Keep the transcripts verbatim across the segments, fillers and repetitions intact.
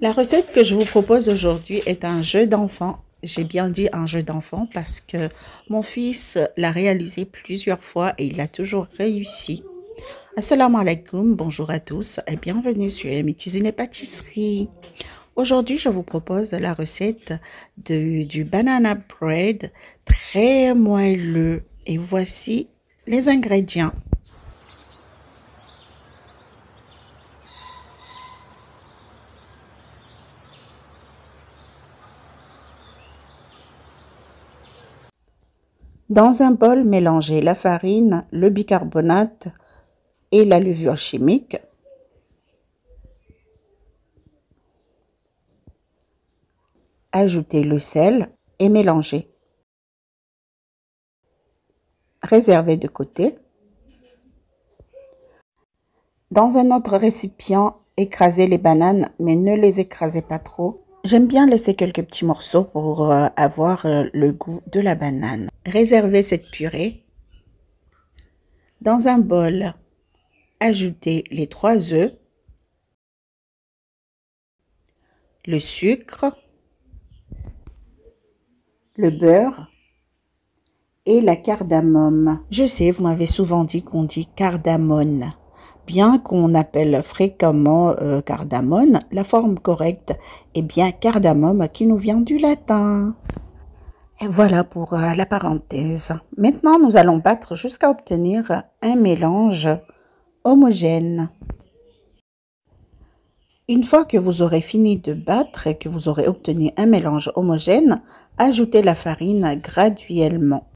La recette que je vous propose aujourd'hui est un jeu d'enfant. J'ai bien dit un jeu d'enfant parce que mon fils l'a réalisé plusieurs fois et il a toujours réussi. Assalamu alaikum, bonjour à tous et bienvenue sur Amy Cuisine et Pâtisserie. Aujourd'hui, je vous propose la recette de, du banana bread très moelleux. Et voici les ingrédients. Dans un bol, mélangez la farine, le bicarbonate et la levure chimique. Ajoutez le sel et mélangez. Réservez de côté. Dans un autre récipient, écrasez les bananes, mais ne les écrasez pas trop. J'aime bien laisser quelques petits morceaux pour euh, avoir euh, le goût de la banane. Réservez cette purée. Dans un bol, ajoutez les trois œufs, le sucre, le beurre et la cardamome. Je sais, vous m'avez souvent dit qu'on dit cardamone. Bien qu'on appelle fréquemment euh, cardamone, la forme correcte est bien cardamome qui nous vient du latin. Et voilà pour euh, la parenthèse. Maintenant, nous allons battre jusqu'à obtenir un mélange homogène. Une fois que vous aurez fini de battre et que vous aurez obtenu un mélange homogène, ajoutez la farine graduellement.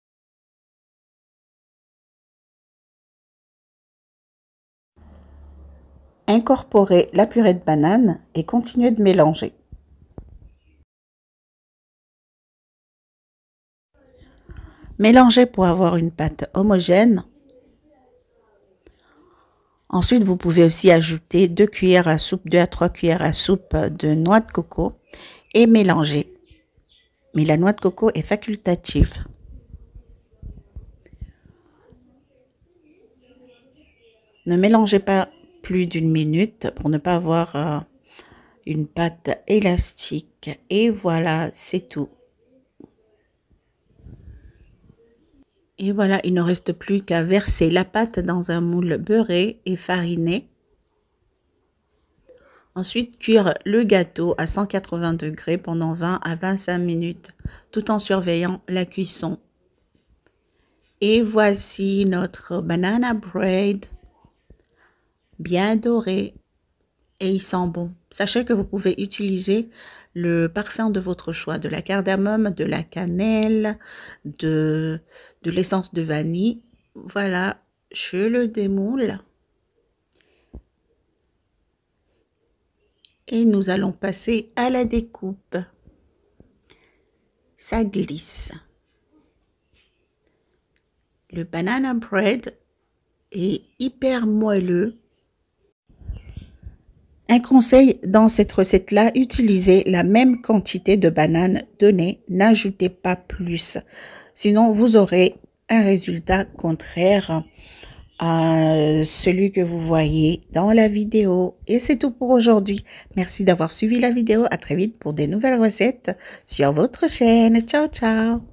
Incorporez la purée de banane et continuez de mélanger. Mélangez pour avoir une pâte homogène. Ensuite, vous pouvez aussi ajouter deux cuillères à soupe, deux à trois cuillères à soupe de noix de coco et mélanger. Mais la noix de coco est facultative. Ne mélangez pas plus d'une minute pour ne pas avoir euh, une pâte élastique. Et voilà, c'est tout. Et voilà, il ne reste plus qu'à verser la pâte dans un moule beurré et fariné. Ensuite, cuire le gâteau à cent quatre-vingts degrés pendant vingt à vingt-cinq minutes, tout en surveillant la cuisson. Et voici notre banana bread, bien doré, et il sent bon. Sachez que vous pouvez utiliser le parfum de votre choix, de la cardamome, de la cannelle, de, de l'essence de vanille. Voilà, je le démoule. Et nous allons passer à la découpe. Ça glisse. Le banana bread est hyper moelleux. Un conseil dans cette recette-là, utilisez la même quantité de bananes données, n'ajoutez pas plus. Sinon, vous aurez un résultat contraire à celui que vous voyez dans la vidéo. Et c'est tout pour aujourd'hui. Merci d'avoir suivi la vidéo. À très vite pour des nouvelles recettes sur votre chaîne. Ciao, ciao!